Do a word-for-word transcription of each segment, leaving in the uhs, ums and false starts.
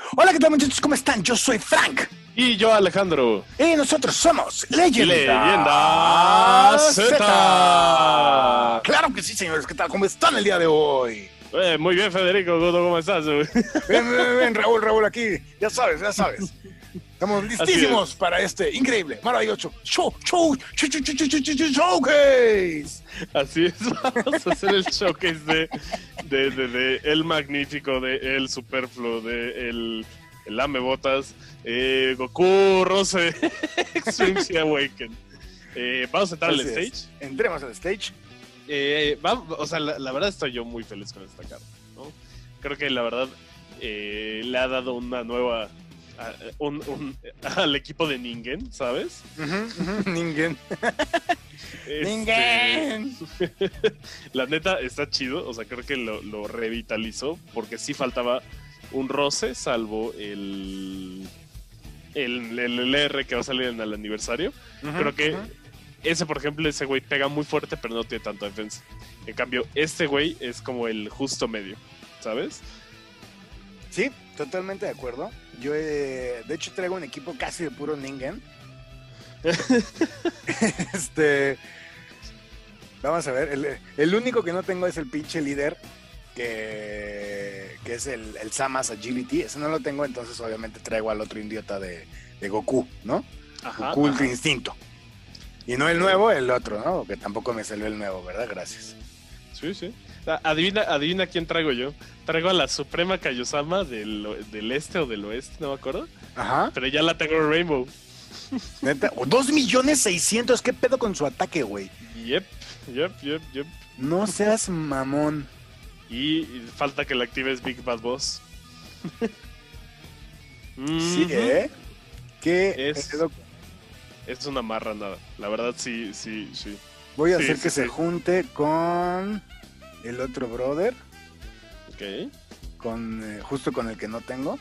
Hola, ¿qué tal, muchachos? ¿Cómo están? Yo soy Frank. Y yo, Alejandro. Y nosotros somos Leyenda, Leyenda Z. Z. Claro que sí, señores. ¿Qué tal? ¿Cómo están el día de hoy? Eh, muy bien, Federico. ¿Cómo estás? Bien, bien, bien, Raúl, Raúl, aquí. Ya sabes, ya sabes. Estamos listísimos para este increíble, maravilloso show, show, show, show, show, show, show, show, showcase. Así es, vamos a hacer el showcase de, de, de, de El Magnífico, de El Superfluo, de El, el Lamebotas, eh, Goku, Rose, Extreme Sea Awaken. Eh, vamos a entrar al stage. Es. Entremos al stage. Eh, vamos, o sea, la, la verdad estoy yo muy feliz con esta carta, ¿no? Creo que la verdad eh, le ha dado una nueva... A, un, un, al equipo de Ningen, ¿sabes? Uh-huh, uh-huh. Ningen. Este, Ningen. La neta está chido, o sea, creo que lo, lo revitalizó porque sí faltaba un roce, salvo el el, el L R que va a salir en el aniversario. Uh-huh, creo que uh-huh. ese, por ejemplo, ese güey pega muy fuerte, pero no tiene tanta defensa. En cambio, este güey es como el justo medio, ¿sabes? Sí, totalmente de acuerdo. Yo, eh, de hecho, traigo un equipo casi de puro Ningen. este... Vamos a ver, el, el único que no tengo es el pinche líder, que, que es el, el Samas Agility. Ese no lo tengo, entonces obviamente traigo al otro idiota de, de Goku, ¿no? Ajá, Goku Ultra Instinto. Y no el nuevo, el otro, ¿no? Que tampoco me salió el nuevo, ¿verdad? Gracias. Sí, sí. Adivina, adivina quién traigo yo. Traigo a la Suprema Kaiosama del, del este o del oeste, no me acuerdo. Ajá. Pero ya la tengo en Rainbow. ¿Neta? dos millones seiscientos, ¿qué pedo con su ataque, güey? Yep, yep, yep, yep. No seas mamón. Y falta que le actives Big Bad Boss. Sí, ¿eh? ¿Qué es, pedo? Es una marra nada. La verdad, sí, sí, sí. Voy a sí, hacer sí, que sí. se junte con el otro brother. Ok. Con, eh, justo con el que no tengo.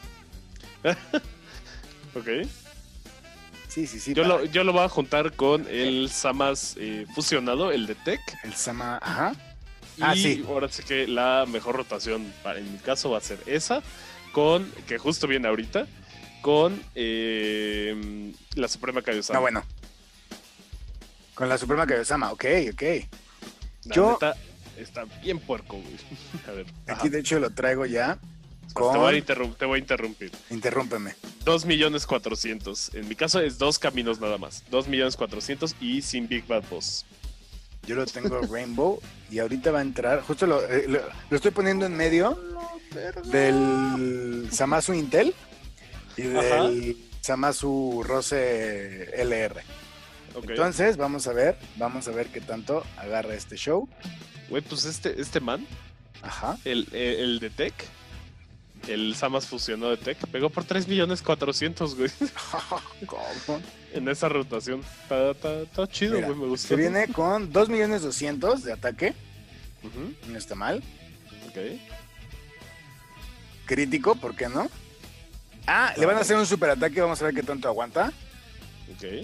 Ok. Sí, sí, sí. Yo, para... lo, yo lo voy a juntar con el Samas eh, fusionado, el de Tech. El Sama, ajá. Y ah, sí. ahora sí que la mejor rotación, para, en mi caso, va a ser esa, con, que justo viene ahorita, con eh, la Suprema Kaiosama. No, bueno. Con la Suprema Kaiosama, ok, ok. La yo... neta está bien puerco, güey. A ver. Aquí, ajá. de hecho, lo traigo ya. Con... Te, voy a interrum- te voy a interrumpir. Interrúmpeme. dos millones cuatrocientos. En mi caso es dos caminos nada más. dos millones cuatrocientos y sin Big Bad Boss. Yo lo tengo Rainbow y ahorita va a entrar. Justo lo, eh, lo, lo estoy poniendo en medio del Zamasu Intel y del Ajá. Zamasu Rose L R. Okay. Entonces, vamos a ver, vamos a ver qué tanto agarra este show. Güey, pues este, este man, Ajá. El, el, el de Tech, el Samas fusionó de Tech, pegó por tres millones cuatrocientos, güey. ¿Cómo? En esa rotación. Está, está, está chido, güey, me gustó. Se viene con dos millones doscientos de ataque. Uh-huh. No está mal. Ok. Crítico, ¿por qué no? Ah, le van a hacer un super ataque, vamos a ver qué tanto aguanta. Ok.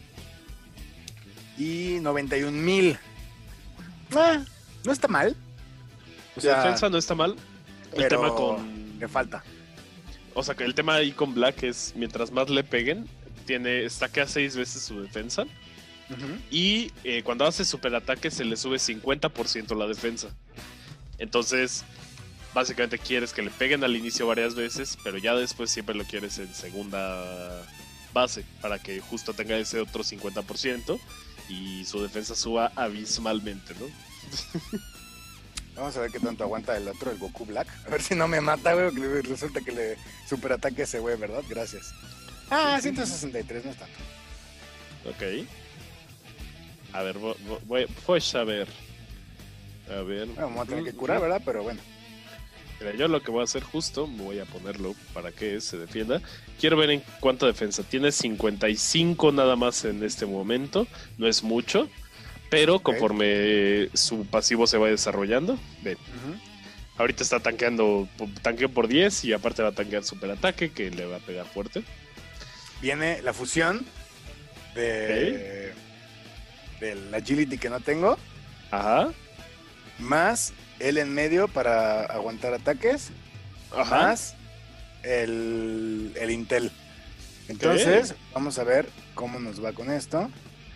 Y noventa y un mil. Ah, no está mal. O sea, la defensa no está mal. El pero tema con... le falta. O sea, que el tema ahí con Black es mientras más le peguen, tiene stackea seis veces su defensa. Uh-huh. Y eh, cuando hace superataque se le sube cincuenta por ciento la defensa. Entonces, básicamente quieres que le peguen al inicio varias veces, pero ya después siempre lo quieres en segunda base para que justo tenga ese otro cincuenta por ciento y su defensa suba abismalmente, ¿no? Vamos a ver qué tanto aguanta el otro, el Goku Black. A ver si no me mata, güey. Resulta que le superataque ese güey, ¿verdad? Gracias. Ah, ciento sesenta y tres, no es tanto. Ok. A ver, voy, voy, pues a ver. A ver. Bueno, vamos a tener que curar, ¿verdad? Pero bueno. Mira, yo lo que voy a hacer justo, voy a ponerlo para que se defienda. Quiero ver en cuánta defensa. Tiene cincuenta y cinco nada más en este momento. No es mucho. Pero okay. Conforme su pasivo se va desarrollando, ven. Uh-huh. Ahorita está tanqueando, tanqueó por diez y aparte va a tanquear superataque que le va a pegar fuerte. Viene la fusión de okay. del agility que no tengo. Ajá. Más él en medio para aguantar ataques. Ajá. Más el, el Intel. Entonces, ¿Qué? vamos a ver cómo nos va con esto.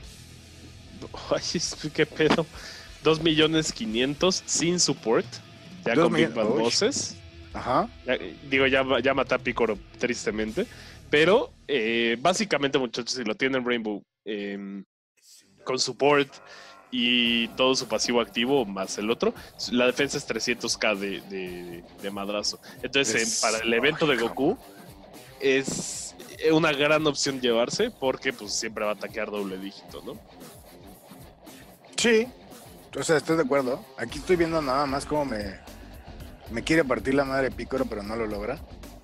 Ay, qué pedo. Dos millones quinientos sin support. Ya Dos con Big millones- Bad Uy. Bosses. Ajá. Ya- digo, ya, ya maté a Picoro, tristemente. Pero, eh, básicamente, muchachos, si lo tienen Rainbow eh, con support y todo su pasivo activo, más el otro, la defensa es trescientos k de, de, de madrazo. Entonces, Es- eh, para el evento de Ay, Goku, es una gran opción llevarse porque pues siempre va a ataquear doble dígito, ¿no? Sí. O sea, estoy de acuerdo. Aquí estoy viendo nada más cómo me, me quiere partir la madre Picoro, pero no lo logra.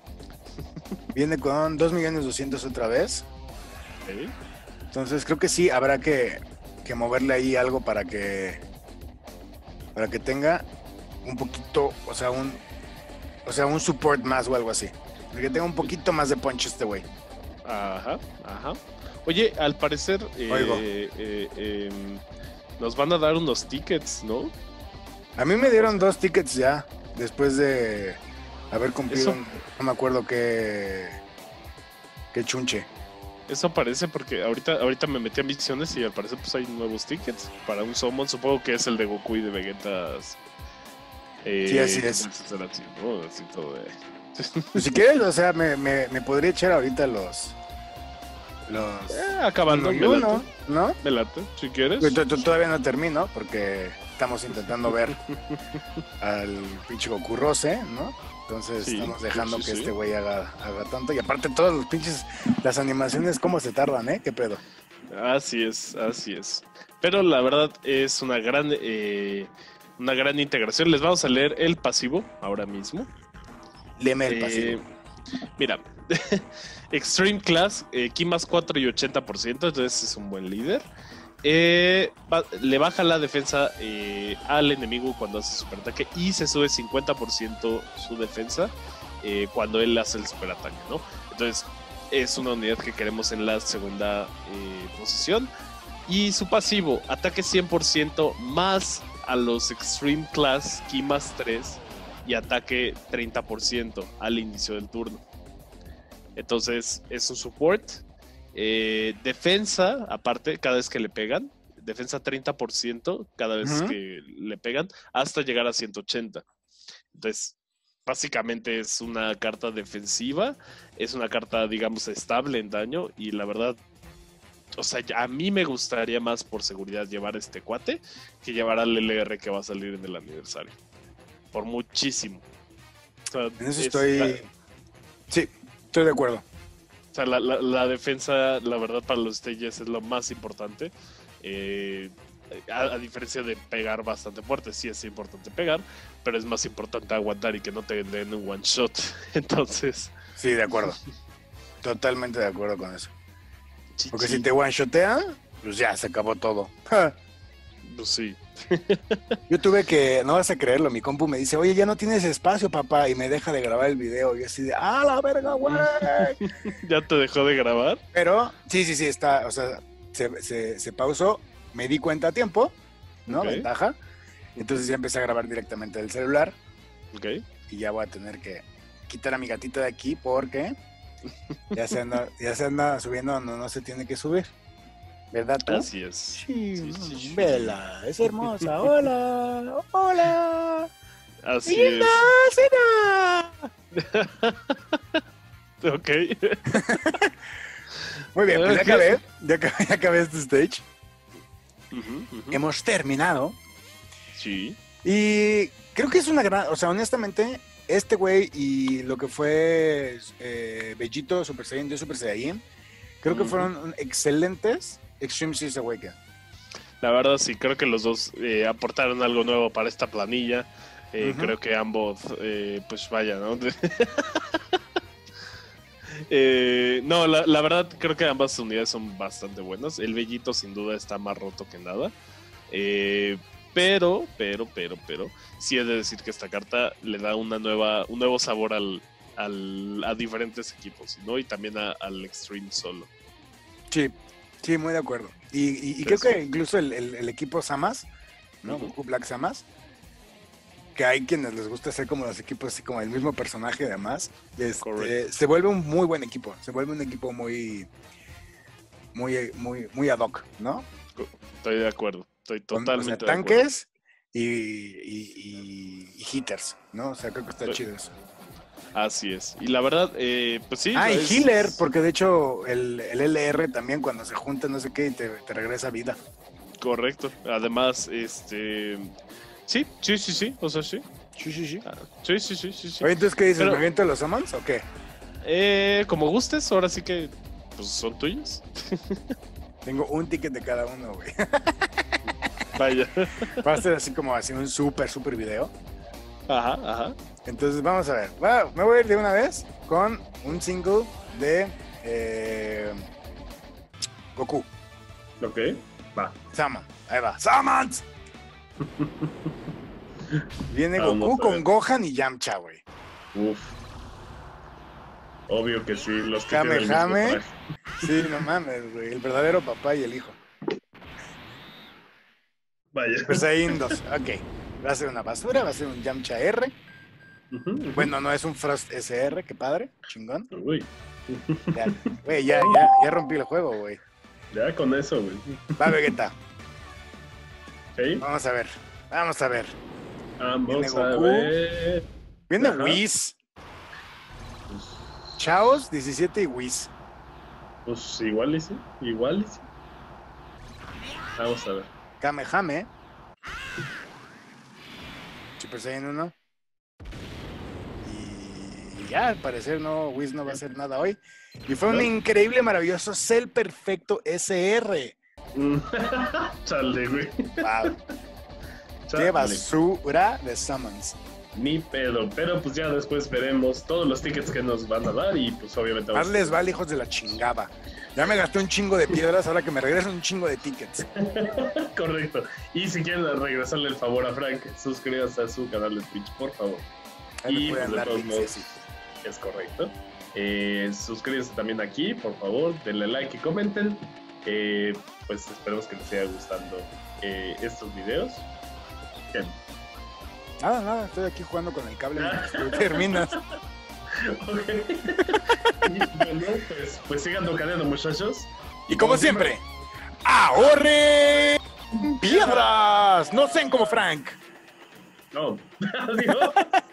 Viene con dos millones doscientos otra vez. ¿Sí? Entonces creo que sí habrá que, que moverle ahí algo para que para que tenga un poquito, o sea, un o sea, un support más o algo así. Para que tenga un poquito más de punch este güey. Ajá, ajá. Oye, al parecer eh, Oigo. eh, eh, nos van a dar unos tickets, ¿no? A mí me dieron dos tickets ya después de haber cumplido, Eso- un- no me acuerdo qué qué chunche. Eso parece porque ahorita, ahorita me metí a misiones y al parecer pues hay nuevos tickets para un summon. Supongo que es el de Goku y de Vegetas. Eh, Sí, así es. Así, ¿no? Así todo de- Pues si quieres, o sea, me, me, me podría echar ahorita los los Eh, acabando, uno y me uno, late, ¿no? me late, si quieres. Pues, to- to- Todavía no termino porque estamos intentando ver al pinche Goku Rose, ¿no? Entonces Sí, estamos sí, dejando sí, que sí. este güey haga, haga tanto. Y aparte todos los pinches, las animaciones, cómo se tardan, ¿eh? ¿Qué pedo? Así es, así es. Pero la verdad es una gran, eh, una gran integración. Les vamos a leer el pasivo ahora mismo. Leme el Eh, pasivo. Mira, Extreme Class, eh, Ki más cuatro y ochenta por ciento, entonces es un buen líder. Eh, va- le baja la defensa eh, al enemigo cuando hace superataque y se sube cincuenta por ciento su defensa eh, cuando él hace el superataque, ¿no? Entonces es una unidad que queremos en la segunda eh, posición. Y su pasivo, ataque cien por ciento más a los Extreme Class Ki más tres y ataque treinta por ciento al inicio del turno. Entonces es un support. Eh, defensa, aparte, cada vez que le pegan. Defensa treinta por ciento cada vez Ujú. que le pegan, hasta llegar a ciento ochenta. Entonces, básicamente es una carta defensiva. Es una carta, digamos, estable en daño. Y la verdad, o sea, a mí me gustaría más por seguridad llevar este cuate que llevar al L R que va a salir en el aniversario. Por muchísimo. O sea, En eso es- estoy... la- Sí, estoy de acuerdo. O sea, la, la- la defensa, la verdad, para los stages es lo más importante. Eh, a, a diferencia de pegar bastante fuerte, sí es importante pegar, pero es más importante aguantar y que no te den un one shot. Entonces, Sí, de acuerdo. Totalmente de acuerdo con eso. chi- Porque chi, si te one-shotean, pues ya se acabó todo. Ja. pues sí. Yo tuve que, no vas a creerlo, mi compu me dice, oye, ya no tienes espacio, papá, y me deja de grabar el video. Y yo así de, ¡ah, la verga, güey! ¿Ya te dejó de grabar? Pero, sí, sí, sí, está, o sea, se, se, se pausó, me di cuenta a tiempo, ¿no? Ok. Ventaja. Entonces ya empecé a grabar directamente del celular Ok. y ya voy a tener que quitar a mi gatita de aquí porque ya se anda, ya se anda subiendo donde no se tiene que subir. ¿Verdad tú? Así es. Sí, Sí, sí, sí. vela, es hermosa. Hola, hola. Así ¡Linda es. cena! Ok. Muy bien, pues ya Ok. acabé, ya acabé, ya acabé este stage. Ujú, ujú. Hemos terminado. Sí. Y creo que es una gran, o sea, honestamente, este güey y lo que fue eh, Vegito Super Saiyan, yo Super Saiyan, creo que Ujú. fueron excelentes Extreme Six Awaken. La verdad sí, creo que los dos eh, aportaron algo nuevo para esta planilla. Eh, Ujú. Creo que ambos, eh, pues vaya, ¿no? Eh, no, la, la verdad creo que ambas unidades son bastante buenas. El Bellito sin duda está más roto que nada. Eh, pero, pero, pero, pero, sí he de decir que esta carta le da una nueva, un nuevo sabor al, al- a diferentes equipos, ¿no? Y también a- al Extreme solo. Sí, sí, muy de acuerdo. Y, y- y creo que incluso el, el- el equipo Samas, ¿no? Ujú. Goku Black Samas, que hay quienes les gusta hacer como los equipos así como el mismo personaje además, este, se vuelve un muy buen equipo, se vuelve un equipo muy, muy, muy, muy ad hoc, ¿no? Estoy de acuerdo, estoy totalmente o sea, de acuerdo. Tanques y, y, y, y hitters, ¿no? O sea, creo que está chido eso. Así es. Y la verdad, eh, pues sí. Ah, y es... healer, porque de hecho el, el L R también cuando se junta no sé qué y te, te regresa vida. Correcto. Además, este... Sí, sí, sí, sí. O sea, sí. Sí, sí, sí. Ah, sí, sí, sí, sí, sí. Oye, entonces, ¿qué dices? Pero, ¿Me aviento los summons o qué? Eh, como gustes, ahora sí que pues son tuyos. Tengo un ticket de cada uno, güey. Vaya. Va a ser así como así un súper, súper video. Ajá, ajá. Entonces, vamos a ver. Va, me voy a ir de una vez con un single de eh, Goku. Ok, va. Summon. Ahí va. ¡Summons! Viene Vamos Goku a con ver. Gohan y Yamcha, güey. Uf. Obvio que sí, los que tienen el mismo Kamehame. traje. Sí, no mames, güey. El verdadero papá y el hijo. Vaya. Pues ahí en dos. Ok. Va a ser una basura, va a ser un Yamcha R. Ujú, ujú. Bueno, no es un Frost S R, qué padre, chingón. Uy, Ya, güey, ya, ya, ya rompí el juego, güey. ya con eso, güey. Va, Vegeta. Ok, Vamos a ver. Vamos a ver. Viene vamos a Goku. ver. Viene Ajá. Whis. Pues, Chaos, diecisiete y Whis. pues igual y sí, igual y sí. Vamos a ver. Kamehame. Super Saiyan uno. Y ya, al parecer no, Whis no va a hacer nada hoy. Y fue un ¿No? increíble, maravilloso Cell Perfecto S R. Chale, güey. Wow. Chale. Qué basura de summons. Ni pedo, pero pues ya después veremos todos los tickets que nos van a dar y pues obviamente Más vamos les vale, hijos de la chingada. Ya me gasté un chingo de piedras, ahora que me regresan un chingo de tickets. Correcto. Y si quieren regresarle el favor a Frank, suscríbanse a su canal de Twitch, por favor. Ahí me Y pueden pues, de dar todos bits, modos, sí. es correcto. Eh, suscríbanse también aquí, por favor, denle like y comenten. Eh, pues esperemos que les siga gustando eh, estos videos. Bien. Nada, nada, estoy aquí jugando con el cable mientras tú terminas. Ok. Y bueno, pues, pues sigan tocando, muchachos. Y como siempre, ¡ahorren piedras! No sean como Frank. No, adiós.